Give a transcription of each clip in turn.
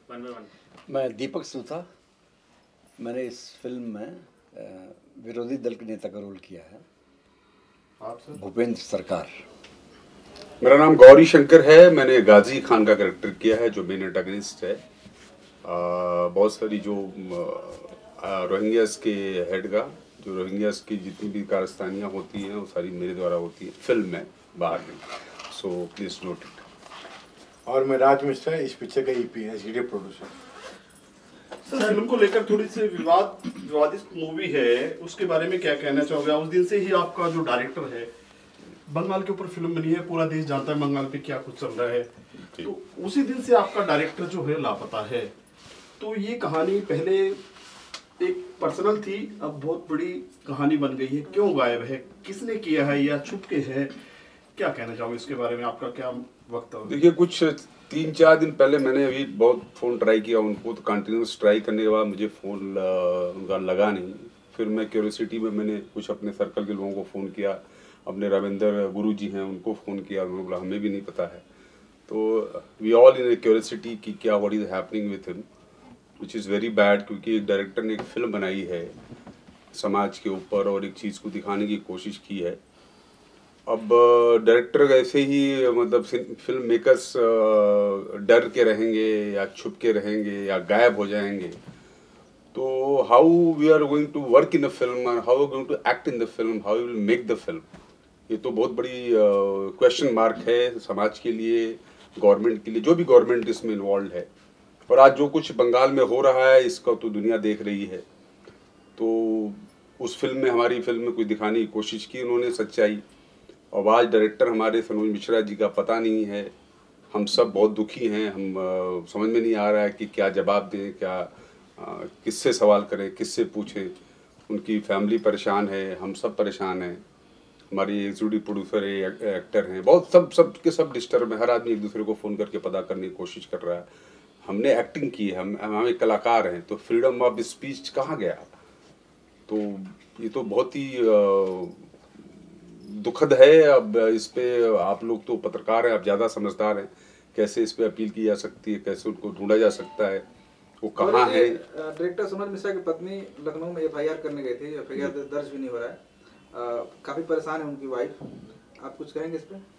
One by one. मैं दीपक सूथा। मैंने इस फिल्म में विरोधी दल के नेता का रोल किया है। आप सर? भूपेंद्र सरकार। मेरा नाम गौरी शंकर है। मैंने गाजी खान का कैरेक्टर किया है जो मेन एंटागनिस्ट है। बहुत सारी जो रोहिंग्यास के हेड का जो रोहिंग्यास की जितनी भी कारस्तानियाँ होती हैं वो सारी मेरे द्वारा होती है फिल्म में, बाहर नहीं। So please note it. और मैं राज मिश्रा, इस पिक्चर का EP executive producer. Sir, film को लेकर थोड़ी सी विवादित मूवी है, उसके बारे में क्या कहना चाहोगे? उस दिन से ही आपका जो डायरेक्टर है, बंगाल के ऊपर फिल्म बनी है, पूरा देश जानता है बंगाल पे क्या कुछ चल रहा है, तो उसी दिन से आपका डायरेक्टर जो है लापता है। तो ये कहानी पहले एक पर्सनल थी, अब बहुत बड़ी कहानी बन गई है। क्यों गायब है, किसने किया है या छुप के है? क्या कहना चाहोगे इसके बारे में, आपका क्या वक्त है? देखिए, कुछ 3-4 दिन पहले मैंने अभी बहुत फ़ोन ट्राई किया उनको, तो कंटिन्यूस ट्राई करने के बाद मुझे फ़ोन उनका लगा नहीं। फिर मैं क्यूरियोसिटी में मैंने कुछ अपने सर्कल के लोगों को फ़ोन किया, अपने रविंदर गुरु जी हैं उनको फ़ोन किया, उन्होंने बोला हमें भी नहीं पता है। तो वी ऑल इन क्यूरियोसिटी कि क्या what is happening with him, which is very bad, क्योंकि एक डायरेक्टर ने एक फ़िल्म बनाई है समाज के ऊपर और एक चीज़ को दिखाने की कोशिश की है। अब डायरेक्टर ऐसे ही मतलब फिल्म मेकर्स डर के रहेंगे या छुप के रहेंगे या गायब हो जाएंगे, तो how we are going to work in the film और how we going to act in the film, how we will make the film, ये तो बहुत बड़ी क्वेश्चन मार्क है समाज के लिए, गवर्नमेंट के लिए, जो भी गवर्नमेंट इसमें इन्वॉल्व है। और आज जो कुछ बंगाल में हो रहा है इसका तो दुनिया देख रही है। तो उस फिल्म में, हमारी फिल्म में कुछ दिखाने की कोशिश की उन्होंने सच्चाई। और आज डायरेक्टर हमारे सनोज मिश्रा जी का पता नहीं है। हम सब बहुत दुखी हैं। हम समझ में नहीं आ रहा है कि क्या जवाब दें, क्या किससे सवाल करें, किससे पूछें। उनकी फैमिली परेशान है, हम सब परेशान हैं, हमारी एग्जीक्यूटिव प्रोड्यूसर है, एक्टर हैं, बहुत सब के सब डिस्टर्ब है। हर आदमी एक दूसरे को फ़ोन करके पता करने की कोशिश कर रहा है। हमने एक्टिंग की है, हम एक कलाकार हैं, तो फ्रीडम ऑफ स्पीच कहाँ गया? तो ये तो बहुत ही दुखद है। अब इस पे आप लोग तो पत्रकार हैं, आप ज़्यादा समझदार हैं, कैसे इस पे अपील की जा सकती है, कैसे उनको ढूंढा जा सकता है, वो कहाँ है? डायरेक्टर सनोज मिश्रा की पत्नी लखनऊ में एफआईआर करने गई थी, एफआईआर दर्ज भी नहीं हो रहा है, काफ़ी परेशान है उनकी वाइफ, आप कुछ कहेंगे इस पे?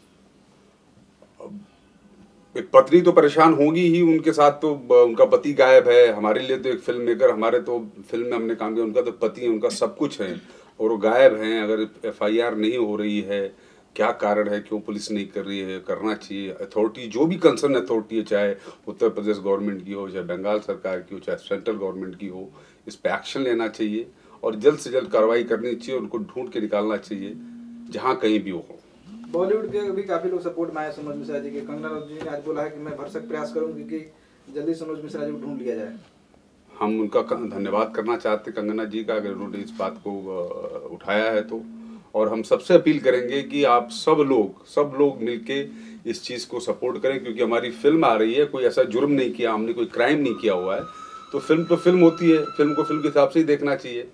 एक पत्नी तो परेशान होगी ही, उनके साथ तो उनका पति गायब है। हमारे लिए तो एक फिल्म मेकर, हमारे तो फिल्म में हमने काम किया, उनका तो पति है, उनका सब कुछ है, और वो गायब हैं। अगर एफआईआर नहीं हो रही है, क्या कारण है, क्यों पुलिस नहीं कर रही है? करना चाहिए। अथॉरिटी, जो भी कंसर्न अथॉरिटी है, चाहे उत्तर प्रदेश गवर्नमेंट की हो, चाहे बंगाल सरकार की हो, चाहे सेंट्रल गवर्नमेंट की हो, इस पर एक्शन लेना चाहिए और जल्द से जल्द कार्रवाई करनी चाहिए। उनको ढूंढ के निकालना चाहिए जहाँ कहीं भी वो हो। बॉलीवुड के भी काफी लोग सपोर्ट में आए सनोज मिश्रा जी के। कंगना रनौत जी ने आज बोला है कि मैं भरसक प्रयास करूंगी कि जल्दी सनोज मिश्रा जी को ढूंढ लिया जाए। हम उनका धन्यवाद करना चाहते हैं कंगना जी का, अगर उन्होंने इस बात को उठाया है तो। और हम सबसे अपील करेंगे कि आप सब लोग मिलके इस चीज़ को सपोर्ट करें, क्योंकि हमारी फिल्म आ रही है, कोई ऐसा जुर्म नहीं किया हमने, कोई क्राइम नहीं किया हुआ है, तो फिल्म होती है, फिल्म को फिल्म के हिसाब से ही देखना चाहिए।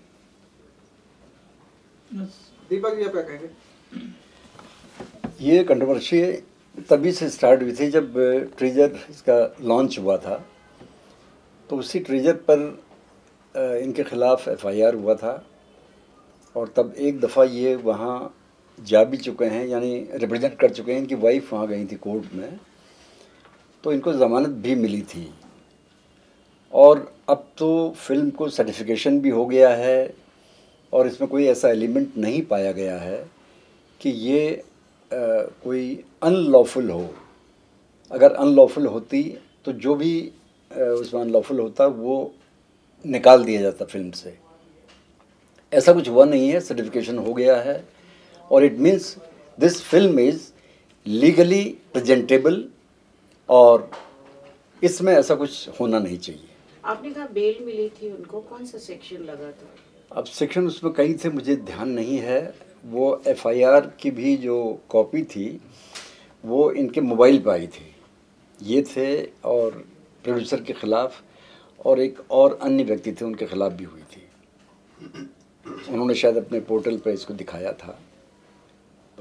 दीपक जी, आप क्या कहेंगे? ये कंट्रोवर्सी तभी से स्टार्ट हुई थी जब ट्रेजर इसका लॉन्च हुआ था, तो उसी ट्रेजर पर इनके ख़िलाफ़ एफआईआर हुआ था, और तब एक दफ़ा ये वहाँ जा भी चुके हैं, यानी रिप्रेजेंट कर चुके हैं। इनकी वाइफ वहाँ गई थी कोर्ट में, तो इनको ज़मानत भी मिली थी। और अब तो फिल्म को सर्टिफिकेशन भी हो गया है, और इसमें कोई ऐसा एलिमेंट नहीं पाया गया है कि ये कोई अनलॉफुल हो। अगर अनलॉफुल होती तो जो भी उसमें अनलॉफुल होता वो निकाल दिया जाता फिल्म से। ऐसा कुछ हुआ नहीं है, सर्टिफिकेशन हो गया है, और it means this film is legally presentable, और इसमें ऐसा कुछ होना नहीं चाहिए। आपने कहा बेल मिली थी उनको, कौन सा सेक्शन लगा था? अब सेक्शन उसमें कई थे, मुझे ध्यान नहीं है। वो एफआईआर की भी जो कॉपी थी वो इनके मोबाइल पर आई थी, ये थे, और प्रोड्यूसर के ख़िलाफ़ और एक और अन्य व्यक्ति थे, उनके ख़िलाफ़ भी हुई थी। उन्होंने शायद अपने पोर्टल पर इसको दिखाया था। तो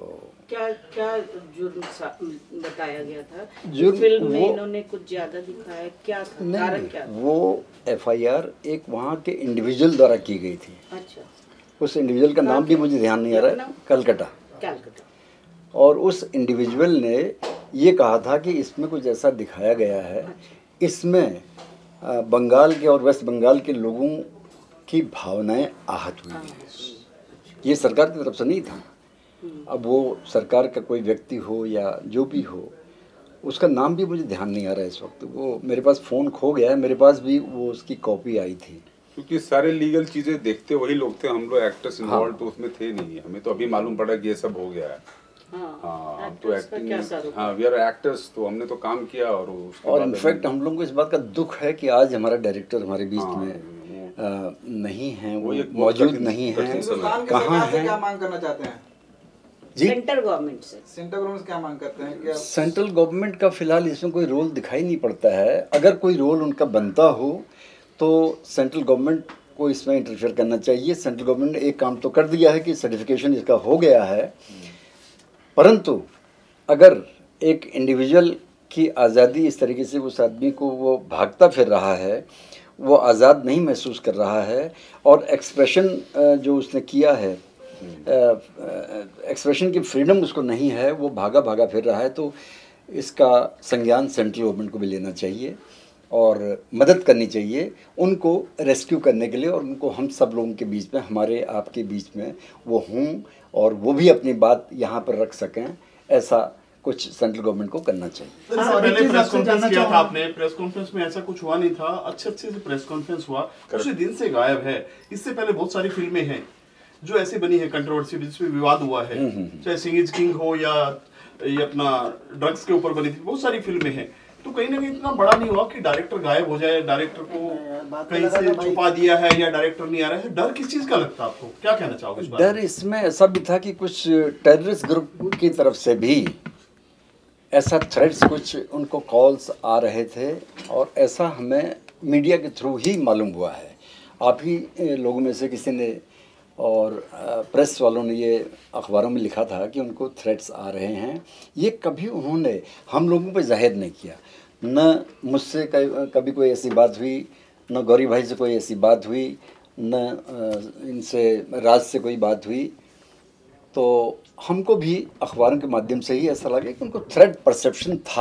क्या क्या जुर्म बताया गया था? जुर्म फिल्म में वो- इन्होंने कुछ ज्यादा दिखाया, क्या था नहीं, कारण क्या था? वो एफआईआर एक वहाँ के इंडिविजुअल द्वारा की गई थी। अच्छा, उस इंडिविजुअल का नाम भी मुझे ध्यान नहीं आ रहा है, कलकत्ता। कैलकाटा। और उस इंडिविजुअल ने ये कहा था कि इसमें कुछ ऐसा दिखाया गया है, इसमें बंगाल के और वेस्ट बंगाल के लोगों की भावनाएं आहत हुई हैं। ये सरकार की तरफ से नहीं था। अब वो सरकार का कोई व्यक्ति हो या जो भी हो, उसका नाम भी मुझे ध्यान नहीं आ रहा है इस वक्त। वो मेरे पास फ़ोन खो गया है, मेरे पास भी वो उसकी कॉपी आई थी। क्योंकि सारे लीगल चीजें देखते वही लोग थे, हम लोग एक्टर्स इन्वॉल्व तो उसमें थे नहीं। हमें तो अभी मालूम पड़ा कि ये सब हो गया है। हाँ, हम तो एक्टिंग, हाँ वी आर एक्टर्स, तो हमने तो काम किया। और इनफैक्ट हम लोगों को इस बात का दुख है कि आज हमारा डायरेक्टर हमारे बीच में नहीं है, वो मौजूद नहीं है। हिंदुस्तान की कहाँ सरकार से है? क्या मांग करना चाहते हैं? जी, सेंट्रल गवर्नमेंट से क्या मांग करते हैं? क्या सेंट्रल गवर्नमेंट का फिलहाल इसमें कोई रोल दिखाई नहीं पड़ता है। अगर कोई रोल उनका बनता हो तो सेंट्रल गवर्नमेंट को इसमें इंटरफेयर करना चाहिए। सेंट्रल गवर्नमेंट ने एक काम तो कर दिया है कि सर्टिफिकेशन इसका हो गया है, परंतु अगर एक इंडिविजुअल की आज़ादी इस तरीके से उस आदमी को वो भागता फिर रहा है, वो आज़ाद नहीं महसूस कर रहा है, और एक्सप्रेशन जो उसने किया है, एक्सप्रेशन की फ्रीडम उसको नहीं है, वो भागा भागा फिर रहा है, तो इसका संज्ञान सेंट्रल गवर्नमेंट को भी लेना चाहिए और मदद करनी चाहिए उनको रेस्क्यू करने के लिए, और उनको हम सब लोगों के बीच में, हमारे आपके बीच में वो हों और वो भी अपनी बात यहाँ पर रख सकें। ऐसा कुछ सेंट्रल गवर्नमेंट को करना चाहिए। पहले प्रेस कॉन्फ्रेंस किया था आपने, प्रेस कॉन्फ्रेंस में ऐसा कुछ हुआ नहीं था, अच्छे से प्रेस कॉन्फ्रेंस हुआ, उसी दिन से गायब है। इससे पहले बहुत सारी फिल्में हैं जो ऐसी बनी है कंट्रोवर्सी, जिसमें विवाद हुआ है, चाहे सिंह इज किंग हो या ये अपना ड्रग्स के ऊपर बनी थी, बहुत सारी फिल्में हैं। तो कहीं ना कहीं इतना बड़ा नहीं हुआ कि डायरेक्टर गायब हो जाए, डायरेक्टर को कहीं से छुपा दिया है या डायरेक्टर नहीं आ रहा है। डर किस चीज का लगता है आपको, क्या कहना चाहोगे इस बारे में? डर इसमें ऐसा भी था कि कुछ टेररिस्ट ग्रुप की तरफ से भी ऐसा थ्रेड्स, कुछ उनको कॉल्स आ रहे थे, और ऐसा हमें मीडिया के थ्रू ही मालूम हुआ है। आप ही लोगों में से किसी ने और प्रेस वालों ने ये अखबारों में लिखा था कि उनको थ्रेट्स आ रहे हैं। ये कभी उन्होंने हम लोगों पे जाहिर नहीं किया, न मुझसे कभी कोई ऐसी बात हुई, न गौरी भाई से कोई ऐसी बात हुई, न इनसे राज से कोई बात हुई। तो हमको भी अखबारों के माध्यम से ही ऐसा लगा कि उनको थ्रेट परसेप्शन था।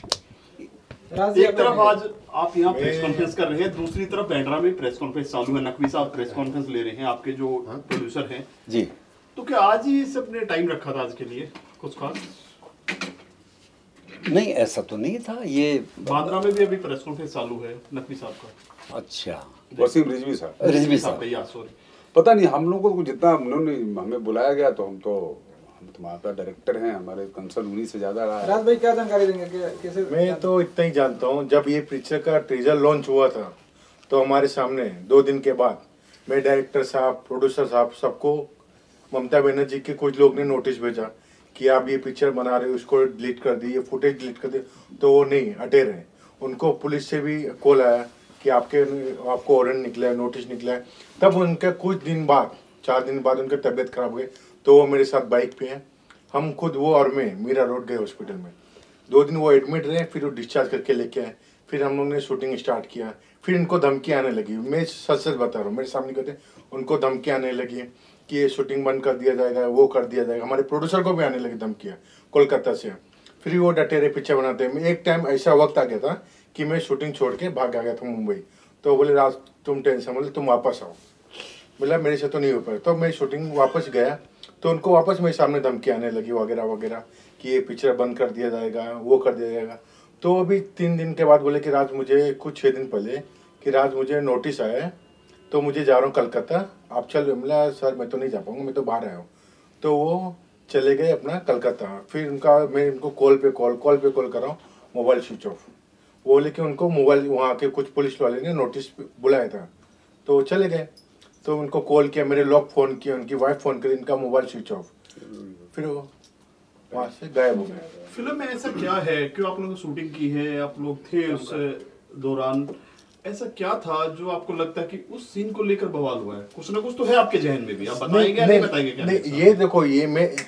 एक तरफ आज आप यहाँ प्रेस कॉन्फ्रेंस कर रहे हैं, दूसरी तरफ बैंड्रा में प्रेस कॉन्फ्रेंस चालू है, नकवी साहब प्रेस कॉन्फ्रेंस ले रहे हैं, आपके जो प्रोड्यूसर हैं जी। तो क्या आज ही सबने टाइम रखा था आज के लिए कुछ खास? नहीं, ऐसा तो नहीं था। ये बांद्रा में भी अभी प्रेस कॉन्फ्रेंस चालू है नकवी साहब का। अच्छा, वसीम रिजवी साहब, रिजवी साहब, सॉरी, पता नहीं हम लोगों को जितना उन्होंने हमें बुलाया गया, तो हम तुम्हारा डायरेक्टर हैं, हमारे कंसर्न उन्हीं से ज्यादा रहा है। राज भाई क्या जानकारी देंगे कैसे? मैं तो इतना ही जानता हूँ, जब ये पिक्चर का टीजर लॉन्च हुआ था तो हमारे सामने 2 दिन के बाद मेरे डायरेक्टर साहब, प्रोड्यूसर साहब, सबको ममता बनर्जी के कुछ लोग ने नोटिस भेजा कि आप ये पिक्चर बना रहे हो, उसको डिलीट कर दी, ये फुटेज डिलीट कर दी। तो वो नहीं हटे रहे। उनको पुलिस से भी कॉल आया कि आपको वारंट निकला है, नोटिस निकला है। तब उनका कुछ दिन बाद, 4 दिन बाद उनकी तबीयत खराब हो गई, तो वो मेरे साथ बाइक पे हैं। हम खुद वो और मैं मीरा रोड गए हॉस्पिटल में। 2 दिन वो एडमिट रहे, फिर वो डिस्चार्ज करके लेके आए। फिर हम लोग ने शूटिंग स्टार्ट किया। फिर इनको धमकी आने लगी, मैं सच सच बता रहा हूँ, मेरे सामने कहते उनको धमकी आने लगी कि ये शूटिंग बंद कर दिया जाएगा, वो कर दिया जाएगा। हमारे प्रोड्यूसर को भी आने लगी धमकियाँ कोलकाता से। फिर वो डटे रहे, पिक्चर बनाते हैं। एक टाइम ऐसा वक्त आ गया था कि मैं शूटिंग छोड़ के भाग आ गया था मुंबई। तो बोले राज तुम टेंशन मतलब तुम वापस आओ। बोला मेरे से तो नहीं हो पाया। तो मैं शूटिंग वापस गया तो उनको वापस मेरे सामने धमकी आने लगी वगैरह वगैरह कि ये पिक्चर बंद कर दिया जाएगा, वो कर दिया जाएगा। तो अभी 3 दिन के बाद बोले कि राज मुझे कुछ 6 दिन पहले कि राज मुझे नोटिस आया है, तो मुझे जा रहा हूँ कलकत्ता, आप चल। मिला सर मैं तो नहीं जा पाऊँगा, मैं तो बाहर आया हूँ। तो वो चले गए अपना कलकत्ता। फिर मैं उनको कॉल पे कॉल कर रहा हूँ, मोबाइल स्विच ऑफ। वो लेकिन उनको मोबाइल वहाँ के कुछ पुलिस वाले ने नोटिस बुलाया था, तो चले गए। तो उनको कॉल किया, मेरे लोग फ़ोन किया, उनकी वाइफ फ़ोन करी, इनका मोबाइल स्विच ऑफ। फिर वो वहाँ से गायब हो गए। फिल्म में ऐसा क्या है, क्यों आप लोगों ने शूटिंग की है, आप लोग थे उस दौरान, ऐसा क्या था जो आपको लगता है कि उस सीन को लेकर बवाल हुआ है? कुछ ना कुछ तो है आपके जहन में भी, आप बताएंगे या नहीं बताएंगे? क्या नहीं, ये देखो, ये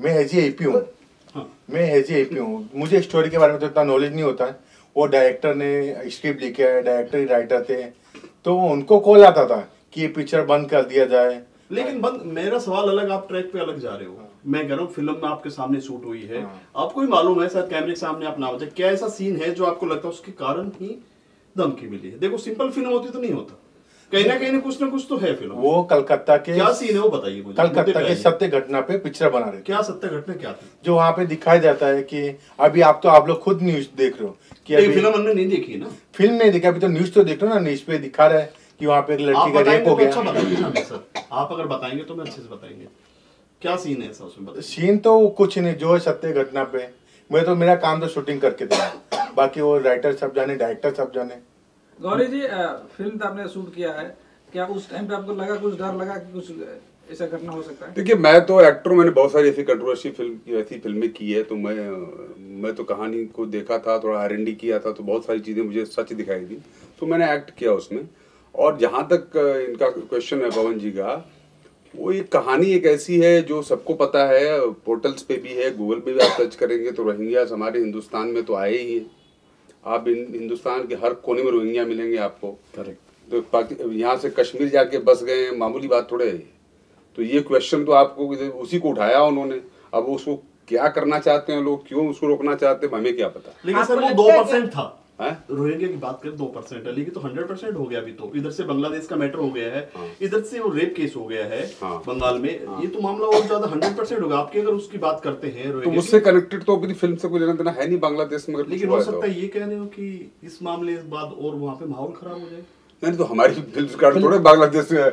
मैं एज एपी हूँ, मैं एज एपी हूँ, मुझे स्टोरी के बारे में तो इतना नॉलेज नहीं होता है। वो डायरेक्टर ने स्क्रिप्ट लिखा है, डायरेक्टर ही राइटर थे, तो उनको कॉल आता था कि ये पिक्चर बंद कर दिया जाए। लेकिन मेरा सवाल अलग, आप ट्रैक पे अलग जा रहे हो। मैं कह रहा हूँ फिल्म में आपके सामने शूट हुई है, आपको ही मालूम है शायद कैमरे के सामने आप ना हो जाए, क्या ऐसा सीन है जो आपको लगता है उसके कारण ही धमकी मिली है? देखो सिंपल फिल्म होती तो नहीं होता, कहीं ना कुछ तो है फिल्म। वो कलकत्ता के क्या सीन है वो बताइए मुझे। कलकत्ता के सत्य घटना पे पिक्चर बना रहे थे। क्या सत्य घटना क्या थी? जो वहाँ पे दिखाया जाता है कि अभी आप लोग खुद न्यूज देख रहे हो कि अभी फिल्म हमने नहीं देखी ना, फिल्म नहीं देखा, अभी तो न्यूज तो देख रहे हो ना, न्यूज पे दिखा रहा है कि वहाँ पे एक लड़की का रेप हो गया। अच्छा बताएंगे ना सर, आप अगर बताएंगे तो मैं अच्छे से बताएंगे क्या सीन है ऐसा उसमें बताइए। सीन तो कुछ नहीं, जो है सत्य घटना पे, मैं तो मेरा काम तो शूटिंग करके देना, बाकी वो राइटर सब जाने, डायरेक्टर सब जाने। गौरी जी, फिल्म तो आपने शूट किया है, क्या उस टाइम पे आपको लगा, कुछ डर लगा कि कुछ ऐसा घटना हो सकता है? देखिए, मैं तो एक्टर, मैंने बहुत सारी ऐसी कंट्रोवर्सी ऐसी फिल्में की है, तो मैं तो कहानी को देखा था, थोड़ा R&D किया था, तो बहुत सारी चीज़ें मुझे सच दिखाई दी, तो मैंने एक्ट किया उसमें। और जहाँ तक इनका क्वेश्चन है पवन जी का, वो एक कहानी एक ऐसी है जो सबको पता है, पोर्टल्स पे भी है, गूगल पे भी आप सर्च करेंगे तो रोहिंग्यास हमारे हिंदुस्तान में तो आए ही हैं। आप हिंदुस्तान के हर कोने में रोहिंग्या मिलेंगे आपको। करेक्ट। तो यहाँ से कश्मीर जाके बस गए, मामूली बात थोड़े है। तो ये क्वेश्चन तो आपको उसी को उठाया उन्होंने, अब उसको क्या करना चाहते हैं लोग, क्यों उसको रोकना चाहते हैं, हमें क्या पता। लेकिन सर वो 2% था, रोहिंग्या की बात करें 2% है, लेकिन तो 100% हो गया अभी तो। इधर से बांग्लादेश का मैटर हो गया है, इधर से वो रेप केस हो गया है बंगाल में, ये तो मामला और ज्यादा 100% होगा आपकी अगर उसकी बात करते हैं। तो मुझसे कनेक्टेड तो अपनी फिल्म से कोई लेना देना है नहीं बांग्लादेश में। लेकिन हो सकता है ये कह रहे हो कि इस मामले के बाद और वहाँ पे माहौल खराब हो जाए। नहीं तो हमारी फिल्म का थोड़े बांग्लादेश में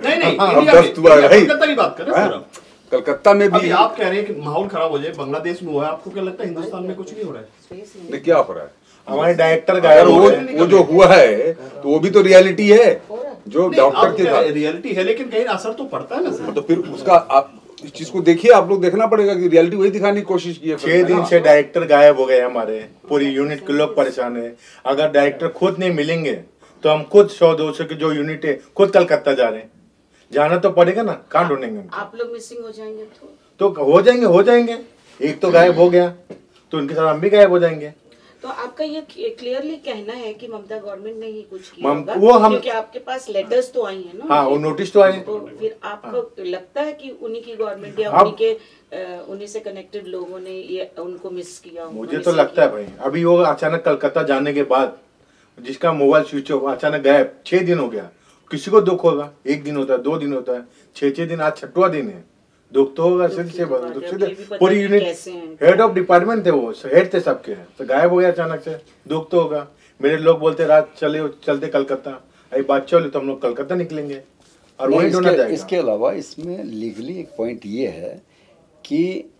कलकत्ता की बात कर रहे हैं। कलकत्ता में भी आप कह रहे हैं कि माहौल खराब हो जाए, बांग्लादेश में हुआ है, आपको क्या लगता है हिंदुस्तान में कुछ नहीं हो रहा है? नहीं, क्या हो रहा है? हमारे डायरेक्टर गायब, वो जो हुआ है तो वो भी तो रियलिटी है, जो डॉक्टर के साथ रियलिटी है, लेकिन कहीं असर तो पड़ता है ना सर। तो फिर उसका आप इस चीज को देखिए, आप लोग देखना पड़ेगा कि रियलिटी वही दिखाने की कोशिश की है। 6 दिन से डायरेक्टर गायब हो गए हमारे, पूरी यूनिट के लोग परेशान है। अगर डायरेक्टर खुद नहीं मिलेंगे तो हम खुद 100-200 की जो यूनिट है खुद कलकत्ता जा रहे हैं, जाना तो पड़ेगा ना, कहाँ ढूंढेंगे? आप लोग मिसिंग हो जाएंगे तो हो जाएंगे। एक तो गायब हो गया तो उनके साथ हम भी गायब हो जाएंगे। तो आपका ये क्लियरली कहना है कि ममता गवर्नमेंट ने ही कुछ किया होगा, क्योंकि आपके पास लेटर्स तो आई है ना। हाँ, वो नोटिस तो आए। तो फिर आपको लगता है कि उन्हीं की गवर्नमेंट या उन्हीं से कनेक्टेड लोगों ने ये उनको मिस किया? मुझे तो लगता है भाई, अभी वो अचानक कलकत्ता जाने के बाद जिसका मोबाइल स्विच ऑफ अचानक गायब, 6 दिन हो गया, किसी को दुख होगा। 1 दिन होता है, 2 दिन होता है, 6 दिन, आज 6वां दिन है, दुख तो होगा। पूरी यूनिट हेड ऑफ डिपार्टमेंट थे, वो हेड थे सबके, तो गायब हो गया अचानक से, दुख तो होगा। मेरे लोग बोलते रात चलते कलकत्ता, अभी बात चले तो हम लोग कलकत्ता निकलेंगे और वही ढूंढा जाएगा। इसके अलावा इसमें लीगली एक पॉइंट ये है कि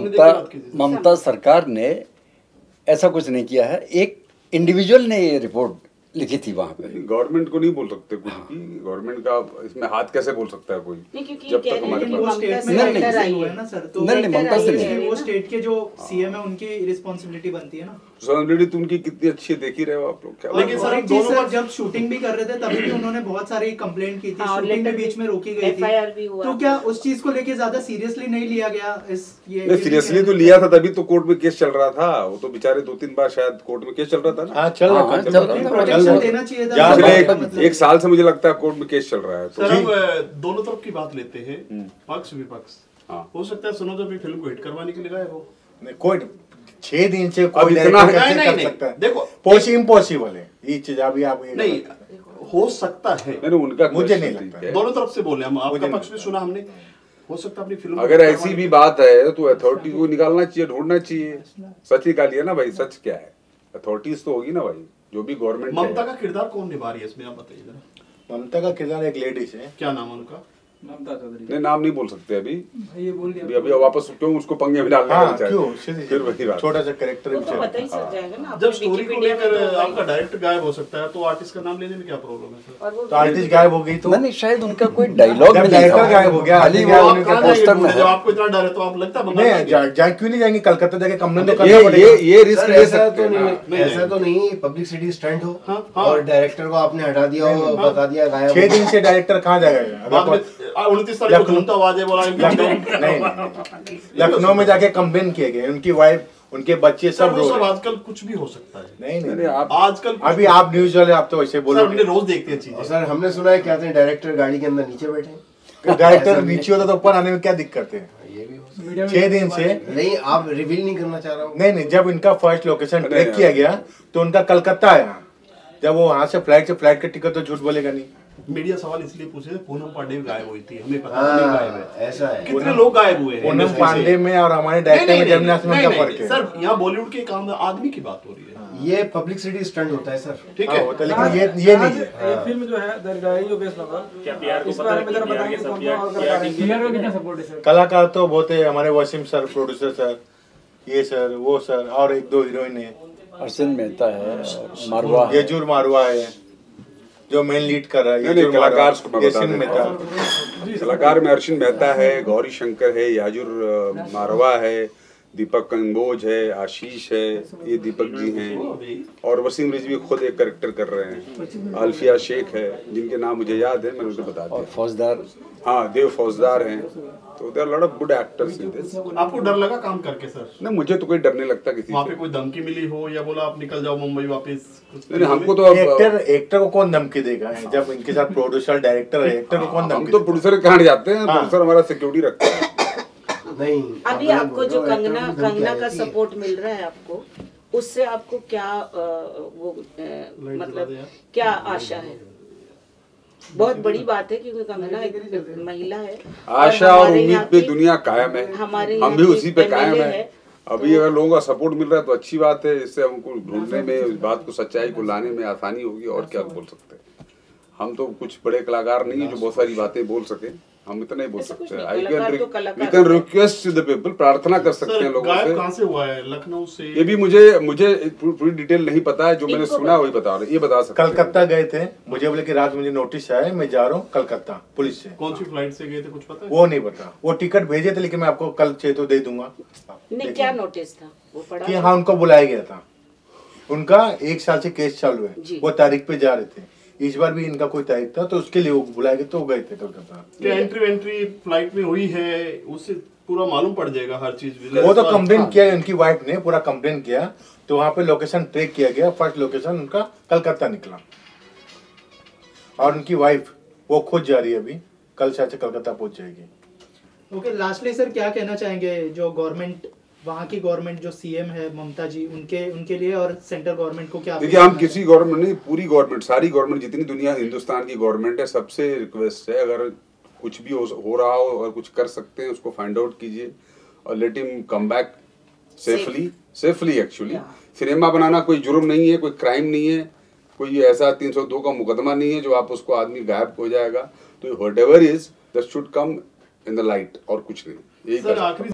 ममता सरकार ने ऐसा कुछ नहीं किया है, एक इंडिविजुअल ने ये रिपोर्ट लिखी थी वहाँ पे। गवर्नमेंट को नहीं बोल सकते कुछ भी, गवर्नमेंट का इसमें हाथ कैसे बोल सकता है कोई? जब तक हमारे वो स्टेट में है ना सर, तो ममता से नहीं, वो स्टेट के जो सीएम है उनकी रिस्पांसिबिलिटी बनती है ना। रिस्पांसिबिलिटी तो उनकी कितनी अच्छी है, देख ही रहे हो आप लोग। क्या लेकिन सर जब शूटिंग भी कर रहे थे तभी भी उन्होंने बहुत सारी कंप्लेंट की थी, शूटिंग में बीच में रोकी गई थी, तो क्या उस चीज को लेके ज्यादा सीरियसली नहीं लिया गया? ये सीरियसली तो लिया था, तभी तो कोर्ट में केस चल रहा था। वो तो बेचारे 2-3 बार शायद कोर्ट में केस चल रहा था ना। हाँ, चल रहा था। देना चाहिए था। पिछले 1 साल से मुझे लगता है कोर्ट में केस चल रहा है। सर हम दोनों तरफ की बात लेते हैं, पक्ष विपक्ष। हो सकता है सुनो जब फिल्म को हिट करवाने के लिए गए वो, कोई 6 दिन से कोई कर सकता है। देखो इम्पॉसिबल है ये चीज, अभी आप नहीं हो सकता है। उनका मुझे नहीं लगता, दोनों तरफ से बोले हम, आपका पक्ष भी सुना हमने। हो सकता है अपनी फिल्म, अगर ऐसी भी बात है तो अथॉरिटी को निकालना चाहिए, ढूंढना चाहिए। सच निकालिए ना भाई, सच क्या है, अथॉरिटीज तो होगी ना भाई, जो भी गवर्नमेंट। ममता का किरदार कौन निभा रही है इसमें, आप बताइए जरा। ममता का किरदार एक लेडीज है, क्या नाम है उनका? ममता चौधरी। नहीं, नाम नहीं बोल सकते अभी, ये बोल दिया अभी वापस क्यों उसको पंगे में डालना है? फिर वही बात, छोटा सा कैरेक्टर पता ही चल जाएगा ना। जब स्टोरी को लेकर आपका डायरेक्टर गायब हो सकता है तो आर्टिस्ट का नाम लेने में क्या प्रॉब्लम है सर? तो आर्टिस्ट गायब हो गई तो नहीं, शायद उनका कोई डायलॉग में डायरेक्टर गायब हो गया, खाली वो उनके पोस्टर में है। जब आपको इतना डर है तो आप लगता है क्यों नहीं जाएंगे कलकत्ता जाके कंप्लेंट तो करना पड़ेगा। ये रिस्क ले ऐसा सकते तो हैं। नहीं, ऐसा तो नहीं पब्लिसिटी स्टंट हो और डायरेक्टर को आपने हटा दिया और बता दिया गायब। 6 दिन से डायरेक्टर कहाँ जाएगा? 29 तारीख को झूमता आवाज है बोला नहीं, लखनऊ में जाके कंप्लेन किए गए, उनकी वाइफ, उनके बच्चे सब रो रहे हैं। आजकल कुछ भी हो सकता है। नहीं आप आजकल अभी आप न्यूज वाले आप तो वैसे बोलो, हमने रोज देखते हैं चीजें। सर हमने सुना है क्या डायरेक्टर गाड़ी के अंदर नीचे बैठे हैं। डायरेक्टर नीचे होता तो ऊपर आने में क्या दिक्कत है? ये भी हो सकता है। 6 दिन से नहीं, आप रिवील नहीं करना चाह रहा हूँ। नहीं, जब इनका फर्स्ट लोकेशन ट्रैक किया गया तो उनका कलकत्ता आया। जब वो वहाँ से फ्लाइट का टिकट तो झूठ बोलेगा नहीं। मीडिया सवाल इसलिए पूछे थे, पूनम पांडे गायब हुई थी, हमें पता नहीं गायब है। ऐसा है। कितने लोग गायब हुए हैं पूनम पांडे में और हमारे डायरेक्टर में जमना आसमान का फर्क है। सर यहाँ बॉलीवुड के काम आदमी की बात हो रही है। ये पब्लिसिटी स्टंट होता है सर। ठीक है, होता है, लेकिन ये नहीं है। ये फिल्म जो है द गाड़ी ऑफ वेस्ट बंगाल, इस बारे में जरा बताइए कौन कौन और कलाकार हैं? पीआर का कितना सपोर्ट है सर? कलाकार तो बहुत है, हमारे वसीम सर, प्रोड्यूसर सर, ये सर वो सर, और 1-2 हीरोइन है। अर्शन मेहता है, मारवा है। यजुर मारवा है जो मेन लीड कर रहा है। नहीं, कलाकार को मैं बता यशिन देता मेहता, हूं। कलाकार में अर्शिन मेहता है, गौरी शंकर है, याजुर मारवा है, दीपक कंबोज है, आशीष है, ये दीपक जी हैं, और वसीम रिजवी खुद एक कैरेक्टर कर रहे हैं, अल्फिया शेख है, जिनके नाम मुझे याद है, मैंने उसे बता और दिया। फौजदार, हाँ, देव फौजदार हैं। तो there lot of good actors in this. आपको डर लगा काम करके सर? नहीं, मुझे तो कोई डर नहीं लगता किसी वहाँ से। पे कोई धमकी मिली हो या बोला आप निकल जाओ मुंबई वापस? नहीं, हमको तो एक्टर को कौन धमकी देगा? जब इनके साथ प्रोड्यूसर डायरेक्टर है, एक्टर को कौन हम धमकी तो देगा? प्रोड्यूसर के यहाँ जाते हैं, प्रोड्यूसर हमारा सिक्योरिटी रखता है। नहीं, अभी आपको जो कंगना का सपोर्ट मिल रहा है आपको, उससे आपको क्या मतलब क्या आशा है? बहुत बड़ी बात है क्योंकि कंगना एक महिला है। आशा और उम्मीद पे दुनिया कायम है, हम भी उसी पे कायम है। अभी अगर लोगों का सपोर्ट मिल रहा है तो अच्छी बात है, इससे हमको ढूंढने में, इस बात को, सच्चाई को लाने में आसानी होगी। और क्या बोल सकते हैं, हम तो कुछ बड़े कलाकार नहीं है जो बहुत सारी बातें बोल सके, हम इतना ही बोल सकते हैं। We can request the people, प्रार्थना कर सकते हैं लोगों से। कहाँ से हुआ है? लखनऊ से? ये भी मुझे पूरी डिटेल नहीं पता है, जो मैंने सुना वही बता रहा, ये बता सकते हैं। कलकत्ता गए थे, मुझे बोले कि रात मुझे नोटिस आया, मैं जा रहा हूँ कलकत्ता पुलिस से। कौन सी फ्लाइट से गए थे, कुछ पता है? वो नहीं पता, वो टिकट भेजे थे, लेकिन मैं आपको कल चाहिए तो दे दूंगा। नहीं, क्या नोटिस था वो पढ़ा? कि हाँ, उनको बुलाया गया था, उनका 1 साल से केस चालू है, वो तारीख पे जा रहे थे। इस बार भी इनका कोई तारीख था तो उसके लिए वो बुलाए गए, तो गए थे कलकत्ता। क्या एंट्री फ्लाइट में हुई है, उससे पूरा मालूम पड़ जाएगा हर चीज। वो तो कंप्लेन किया, उनकी वाइफ ने पूरा कंप्लेन किया, तो वहाँ पे लोकेशन ट्रैक किया गया। फर्स्ट लोकेशन उनका कलकत्ता निकला, और उनकी वाइफ वो खुद जा रही है, अभी कल शायद से कलकत्ता पहुंच जाएगी। ओके, लास्टली सर क्या कहना चाहेंगे जो गवर्नमेंट, वहाँ की गवर्नमेंट जो सीएम है ममता जी, उनके लिए, और सेंट्रल गवर्नमेंट को क्या? देखिए, हम किसी गवर्नमेंट नहीं, पूरी गवर्नमेंट, सारी गवर्नमेंट, जितनी दुनिया हिंदुस्तान की गवर्नमेंट है, सबसे रिक्वेस्ट है, अगर कुछ भी हो रहा हो और कुछ कर सकते हैं उसको फाइंड आउट कीजिए और let him come back safely. Actually cinema बनाना कोई जुर्म नहीं है, कोई क्राइम नहीं है, कोई ऐसा 302 का मुकदमा नहीं है जो आप उसको आदमी गायब हो जाएगा। तो whatever is that should come in the light, और कुछ नहीं। यही